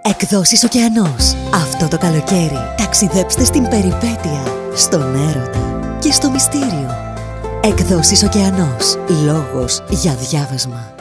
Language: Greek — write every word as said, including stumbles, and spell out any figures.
Εκδόσεις Ωκεανός. Αυτό το καλοκαίρι ταξιδέψτε στην περιπέτεια, στον έρωτα και στο μυστήριο. Εκδόσεις Ωκεανός. Λόγος για διάβασμα.